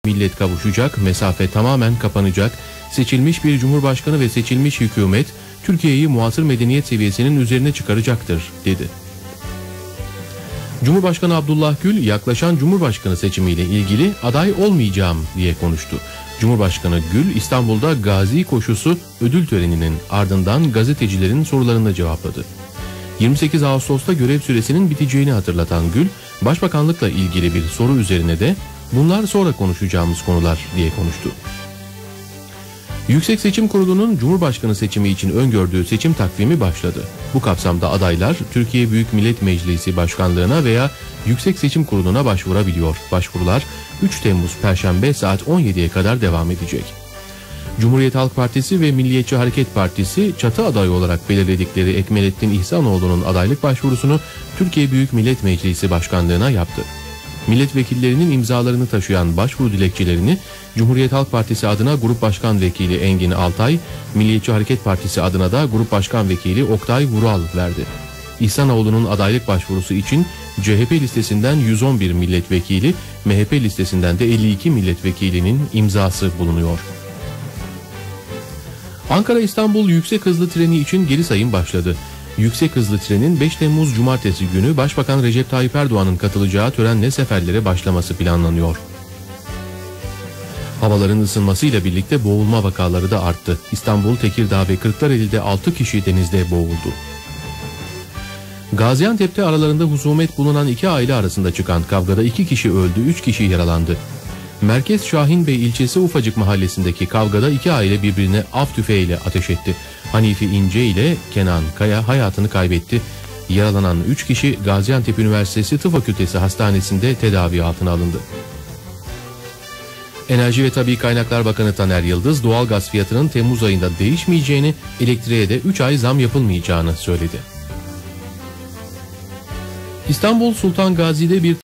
millet kavuşacak, mesafe tamamen kapanacak, seçilmiş bir cumhurbaşkanı ve seçilmiş hükümet Türkiye'yi muasır medeniyet seviyesinin üzerine çıkaracaktır, dedi. Cumhurbaşkanı Abdullah Gül yaklaşan Cumhurbaşkanı seçimiyle ilgili aday olmayacağım diye konuştu. Cumhurbaşkanı Gül İstanbul'da Gazi Koşusu ödül töreninin ardından gazetecilerin sorularına cevapladı. 28 Ağustos'ta görev süresinin biteceğini hatırlatan Gül, Başbakanlıkla ilgili bir soru üzerine de bunlar sonra konuşacağımız konular diye konuştu. Yüksek Seçim Kurulu'nun Cumhurbaşkanı seçimi için öngördüğü seçim takvimi başladı. Bu kapsamda adaylar Türkiye Büyük Millet Meclisi Başkanlığına veya Yüksek Seçim Kurulu'na başvurabiliyor. Başvurular 3 Temmuz Perşembe saat 17'ye kadar devam edecek. Cumhuriyet Halk Partisi ve Milliyetçi Hareket Partisi çatı adayı olarak belirledikleri Ekmelettin İhsanoğlu'nun adaylık başvurusunu Türkiye Büyük Millet Meclisi Başkanlığına yaptı. Milletvekillerinin imzalarını taşıyan başvuru dilekçelerini Cumhuriyet Halk Partisi adına Grup Başkan Vekili Engin Altay, Milliyetçi Hareket Partisi adına da Grup Başkan Vekili Oktay Vural verdi. İhsanoğlu'nun adaylık başvurusu için CHP listesinden 111 milletvekili, MHP listesinden de 52 milletvekilinin imzası bulunuyor. Ankara-İstanbul yüksek hızlı treni için geri sayım başladı. Yüksek hızlı trenin 5 Temmuz Cumartesi günü Başbakan Recep Tayyip Erdoğan'ın katılacağı törenle seferlere başlaması planlanıyor. Havaların ısınmasıyla birlikte boğulma vakaları da arttı. İstanbul, Tekirdağ ve Kırklareli'de 6 kişi denizde boğuldu. Gaziantep'te aralarında husumet bulunan 2 aile arasında çıkan kavgada 2 kişi öldü, 3 kişi yaralandı. Merkez Şahinbey ilçesi Ufacık mahallesindeki kavgada 2 aile birbirine av tüfeğiyle ateş etti. Hanifi İnce ile Kenan Kaya hayatını kaybetti. Yaralanan 3 kişi Gaziantep Üniversitesi Tıp Fakültesi Hastanesi'nde tedavi altına alındı. Enerji ve Tabii Kaynaklar Bakanı Taner Yıldız, doğalgaz fiyatının Temmuz ayında değişmeyeceğini, elektriğe de 3 ay zam yapılmayacağını söyledi. İstanbul Sultan Gazi'de bir